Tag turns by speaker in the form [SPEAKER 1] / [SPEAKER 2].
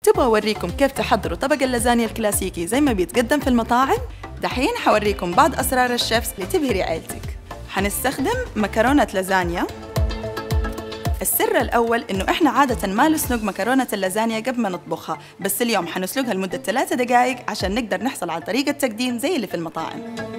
[SPEAKER 1] تبغى أوريكم كيف تحضروا طبق اللازانيا الكلاسيكي زي ما بيتقدم في المطاعم؟ دحين حوريكم بعض أسرار الشيفs اللي تبهري عيلتك. حنستخدم مكرونة لازانيا. السر الأول إنه إحنا عادة ما نسلق مكرونة اللازانيا قبل ما نطبخها، بس اليوم حنسلقها لمدة 3 دقايق عشان نقدر نحصل على طريقة تقديم زي اللي في المطاعم.